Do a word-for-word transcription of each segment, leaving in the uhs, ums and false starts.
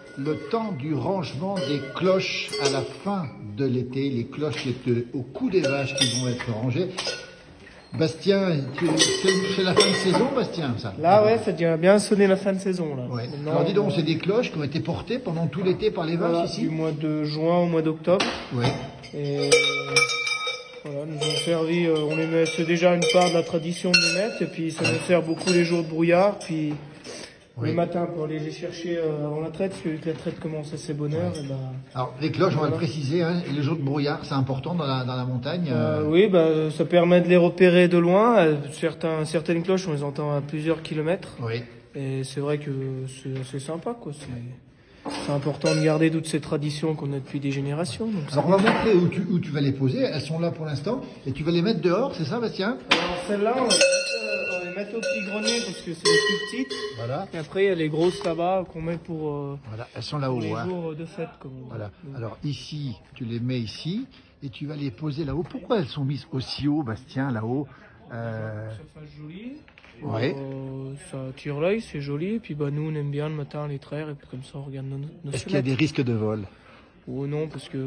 le temps du rangement des cloches à la fin de l'été, les cloches qui étaient au cou des vaches qui vont être rangées. Bastien, c'est la fin de saison, Bastien, ça? Là, ouais, ça devient bien sonner la fin de saison, là. Ouais. Maintenant, alors dis donc, c'est des cloches qui ont été portées pendant tout l'été par les vaches, voilà, ici? du mois de juin au mois d'octobre. Oui. Et voilà, nous ont servi, euh, on les met, c'est déjà une part de la tradition de les mettre, et puis ça nous sert beaucoup les jours de brouillard, puis oui. Le matin pour aller les chercher euh, avant la traite, parce que la traite commence à ses bonnes heures. Ouais. Et bah, alors les cloches, voilà. On va le préciser, hein, les jours de brouillard, c'est important dans la, dans la montagne. Euh... Euh, oui, bah, ça permet de les repérer de loin. Certains, certaines cloches, on les entend à plusieurs kilomètres. Oui. Et c'est vrai que c'est assez sympa, quoi. C'est important de garder toutes ces traditions qu'on a depuis des générations. Donc alors on va montrer où tu, où tu vas les poser. Elles sont là pour l'instant. Et tu vas les mettre dehors, c'est ça, Bastien? Alors celle-là, on va on va les mettre au petit grenier parce que c'est les plus petites. Voilà. Et après, il y a les grosses là-bas qu'on met pour, euh, voilà, elles sont là-haut, les hein. jours de fête. Comme on voilà. dit. Alors ici, tu les mets ici et tu vas les poser là-haut. Pourquoi elles sont mises aussi haut, Bastien, là-haut? euh... Ça fasse joli. Ouais. Euh, ça attire l'œil, c'est joli. Et puis bah, nous, on aime bien le matin les traire et puis comme ça, on regarde nos, nos Est-ce qu'il y a des risques de vol? Ou non, parce que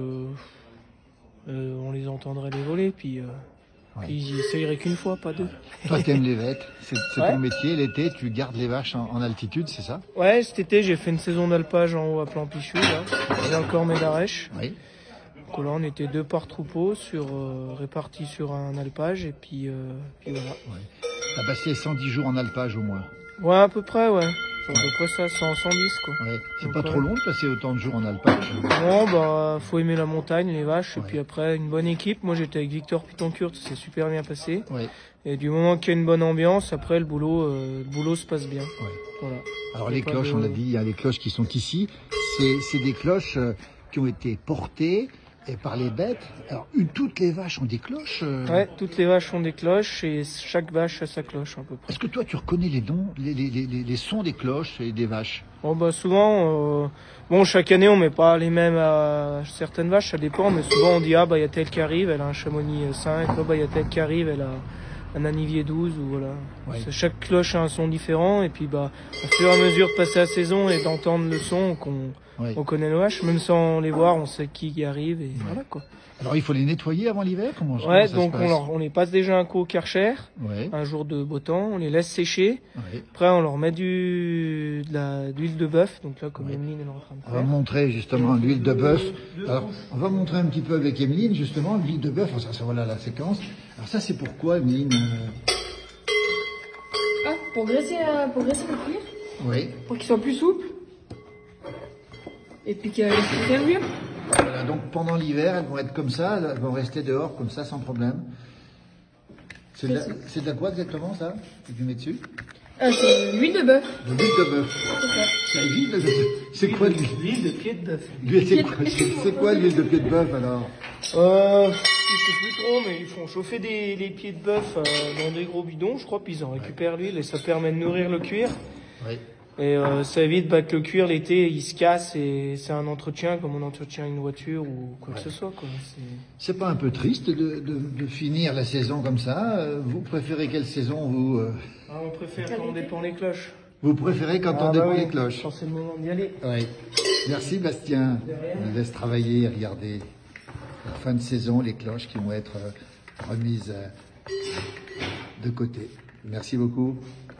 euh, on les entendrait les voler. Puis, euh, ouais. puis ils essayeraient qu'une fois, pas deux. Toi, tu aimes les bêtes, c'est ouais. ton métier. L'été, tu gardes les vaches en, en altitude, c'est ça? Ouais, cet été, j'ai fait une saison d'alpage en haut à Plan-Pichou. J'ai encore mes d'arèche. Oui. Donc là, on était deux par troupeau sur, euh, répartis sur un alpage. Et puis, euh, puis voilà. Ouais. T'as passé cent dix jours en alpage au moins? Ouais, à peu près, ouais. C'est à peu près ça, cent, cent dix, quoi. Ouais. C'est pas ouais. trop long de passer autant de jours en alpage? Non, bah, faut aimer la montagne, les vaches, ouais. Et puis après, une bonne équipe. Moi, j'étais avec Victor Pitancurt, ça s'est super bien passé. Ouais. Et du moment qu'il y a une bonne ambiance, après, le boulot, euh, le boulot se passe bien. Ouais. Voilà. Alors, les cloches, de... on l'a dit, il y a les cloches qui sont ici. C'est des cloches euh, qui ont été portées et par les bêtes. Alors, une, toutes les vaches ont des cloches euh... Ouais, toutes les vaches ont des cloches et chaque vache a sa cloche, à peu près. Est-ce que toi, tu reconnais les noms, les, les, les, les sons des cloches et des vaches? Bon, bah, souvent, euh, bon, chaque année, on met pas les mêmes à certaines vaches, ça dépend, mais souvent, on dit, ah, bah, il y a telle qui arrive, elle a un chamonix cinq, oh, bah, il y a telle qui arrive, elle a un anivier douze, ou voilà. Ouais. Chaque cloche a un son différent, et puis, bah, au fur et à mesure de passer la saison et d'entendre le son, qu'on, ouais. on connaît nos vaches, même sans les voir, on sait qui y arrive, et ouais. voilà, quoi. Alors, il faut les nettoyer avant l'hiver? Comment, ouais, comment ça donc se passe? on, leur, on les passe déjà un coup au Karcher, ouais. un jour de beau temps, on les laisse sécher. Ouais. Après, on leur met du, de l'huile de bœuf, donc là, comme ouais. Emeline est en train de faire. On va montrer justement l'huile de bœuf. Alors, on va montrer un petit peu avec Emeline, justement, l'huile de bœuf. Ça, ça, voilà la séquence. Alors, ça, c'est pourquoi, Emeline? Ah, pour graisser, euh, pour graisser le cuir. Oui. Pour qu'il soit plus souple. Et puis qu'il tienne mieux. Voilà, donc pendant l'hiver, elles vont être comme ça, elles vont rester dehors comme ça sans problème. C'est de, de la quoi exactement ça que tu mets dessus? euh, C'est l'huile de bœuf. De l'huile de bœuf. C'est ça. Ça C'est quoi l'huile? L'huile de pied de bœuf. C'est quoi l'huile de pied de bœuf alors? Euh, je sais plus trop, mais ils font chauffer des, les pieds de bœuf euh, dans des gros bidons, je crois, puis ils en récupèrent l'huile et ça permet de nourrir le cuir. Oui. Et euh, ça évite bah, que le cuir l'été il se casse et c'est un entretien comme on entretient une voiture ou quoi ouais. que ce soit. C'est pas un peu triste de, de, de finir la saison comme ça? Vous préférez quelle saison vous euh... ah, on préfère quand on dépend les cloches. Vous préférez quand ah, on dépend bah oui, les cloches? Quand c'est le moment d'y aller. Oui. Merci Bastien. On laisse travailler et regarder la fin de saison, les cloches qui vont être remises de côté. Merci beaucoup.